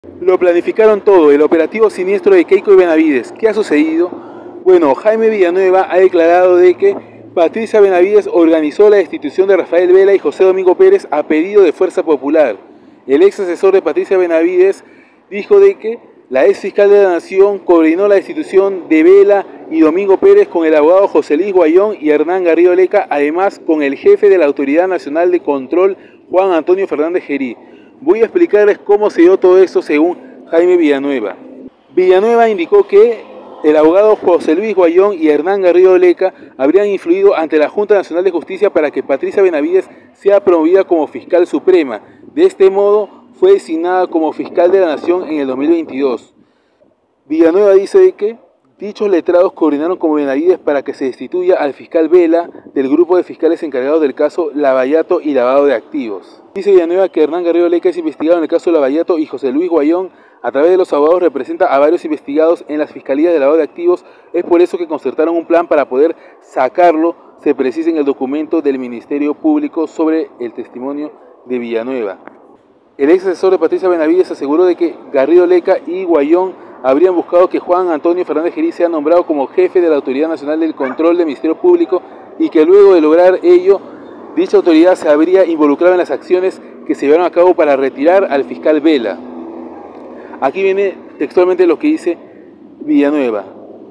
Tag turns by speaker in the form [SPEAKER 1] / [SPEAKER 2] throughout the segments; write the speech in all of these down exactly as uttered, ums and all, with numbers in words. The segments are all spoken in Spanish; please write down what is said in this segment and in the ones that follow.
[SPEAKER 1] Lo planificaron todo, el operativo siniestro de Keiko y Benavides. ¿Qué ha sucedido? Bueno, Jaime Villanueva ha declarado de que Patricia Benavides organizó la destitución de Rafael Vela y José Domingo Pérez a pedido de Fuerza Popular. El ex asesor de Patricia Benavides dijo de que la ex fiscal de la Nación coordinó la destitución de Vela y Domingo Pérez con el abogado José Luis Guayón y Hernán Garrido Leca, además con el jefe de la Autoridad Nacional de Control, Juan Antonio Fernández Gerí. Voy a explicarles cómo se dio todo esto según Jaime Villanueva. Villanueva indicó que el abogado José Luis Guayón y Hernán Garrido Leca habrían influido ante la Junta Nacional de Justicia para que Patricia Benavides sea promovida como fiscal suprema. De este modo, fue designada como fiscal de la Nación en el dos mil veintidós. Villanueva dice de que dichos letrados coordinaron con Benavides para que se destituya al fiscal Vela del grupo de fiscales encargados del caso Lavallato y lavado de activos. Dice Villanueva que Hernán Garrido Leca es investigado en el caso Lavallato y José Luis Guayón, a través de los abogados, representa a varios investigados en las fiscalías de lavado de activos. Es por eso que concertaron un plan para poder sacarlo, se precisa en el documento del Ministerio Público sobre el testimonio de Villanueva. El ex asesor de Patricia Benavides aseguró de que Garrido Leca y Guayón habrían buscado que Juan Antonio Fernández Gerí sea nombrado como jefe de la Autoridad Nacional del Control del Ministerio Público y que luego de lograr ello, dicha autoridad se habría involucrado en las acciones que se llevaron a cabo para retirar al fiscal Vela. Aquí viene textualmente lo que dice Villanueva.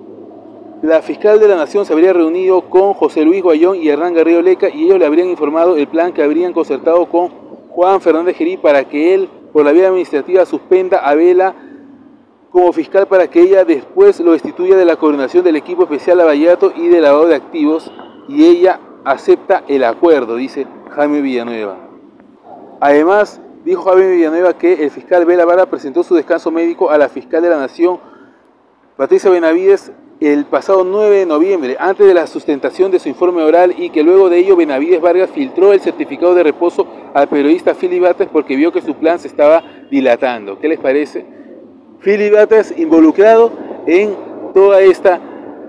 [SPEAKER 1] La fiscal de la Nación se habría reunido con José Luis Guayón y Hernán Garrido Leca y ellos le habrían informado el plan que habrían concertado con Juan Fernández Gerí para que él, por la vía administrativa, suspenda a Vela como fiscal para que ella después lo destituya de la coordinación del equipo especial Lavallato y de lavado de activos, y ella acepta el acuerdo, dice Jaime Villanueva. Además, dijo Jaime Villanueva que el fiscal Vela Vara presentó su descanso médico a la fiscal de la Nación, Patricia Benavides, el pasado nueve de noviembre, antes de la sustentación de su informe oral, y que luego de ello Benavides Vargas filtró el certificado de reposo al periodista Philip Bates porque vio que su plan se estaba dilatando. ¿Qué les parece? Philip Bates involucrado en toda esta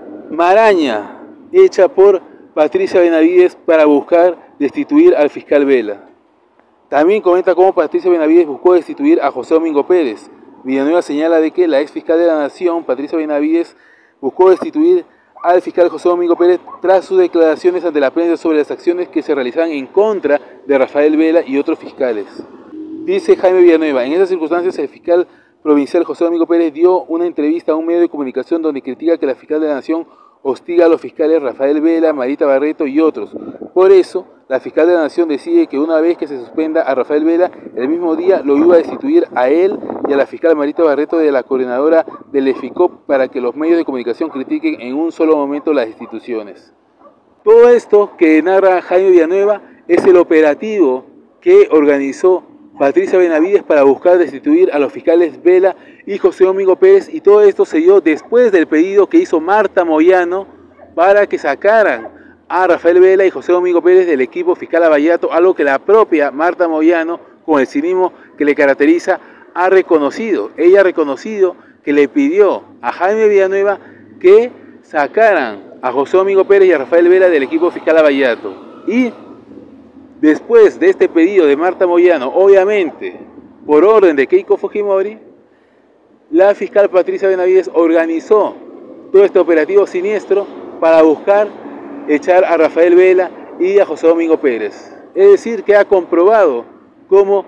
[SPEAKER 1] maraña hecha por Patricia Benavides para buscar destituir al fiscal Vela. También comenta cómo Patricia Benavides buscó destituir a José Domingo Pérez. Villanueva señala de que la ex fiscal de la Nación, Patricia Benavides, buscó destituir al fiscal José Domingo Pérez tras sus declaraciones ante la prensa sobre las acciones que se realizaban en contra de Rafael Vela y otros fiscales. Dice Jaime Villanueva, en esas circunstancias el fiscal provincial José Domingo Pérez dio una entrevista a un medio de comunicación donde critica que la fiscal de la Nación hostiga a los fiscales Rafael Vela, Marita Barreto y otros. Por eso, la fiscal de la Nación decide que una vez que se suspenda a Rafael Vela, el mismo día lo iba a destituir a él y a la fiscal Marita Barreto de la coordinadora del EFICOP para que los medios de comunicación critiquen en un solo momento las destituciones. Todo esto que narra Jaime Villanueva es el operativo que organizó Patricia Benavides para buscar destituir a los fiscales Vela y José Domingo Pérez, y todo esto se dio después del pedido que hizo Marta Moyano para que sacaran a Rafael Vela y José Domingo Pérez del equipo fiscal Lavallato, algo que la propia Marta Moyano, con el cinismo que le caracteriza, ha reconocido. Ella ha reconocido que le pidió a Jaime Villanueva que sacaran a José Domingo Pérez y a Rafael Vela del equipo fiscal Lavallato. Y después de este pedido de Marta Moyano, obviamente por orden de Keiko Fujimori, la fiscal Patricia Benavides organizó todo este operativo siniestro para buscar echar a Rafael Vela y a José Domingo Pérez. Es decir, que ha comprobado cómo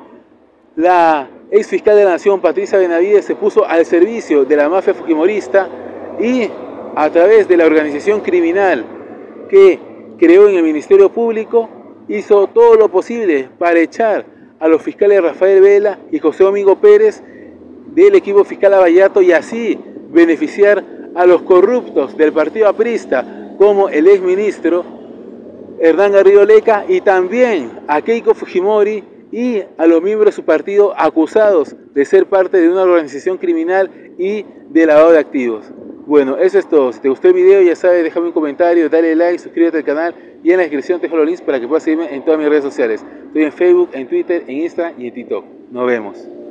[SPEAKER 1] la ex fiscal de la Nación, Patricia Benavides, se puso al servicio de la mafia fujimorista y a través de la organización criminal que creó en el Ministerio Público, hizo todo lo posible para echar a los fiscales Rafael Vela y José Domingo Pérez del equipo fiscal Lavallato y así beneficiar a los corruptos del partido aprista como el exministro Hernán Garrido Leca y también a Keiko Fujimori y a los miembros de su partido acusados de ser parte de una organización criminal y de lavado de activos. Bueno, eso es todo. Si te gustó el video, ya sabes, déjame un comentario, dale like, suscríbete al canal y en la descripción te dejo los links para que puedas seguirme en todas mis redes sociales. Estoy en Facebook, en Twitter, en Instagram y en TikTok. Nos vemos.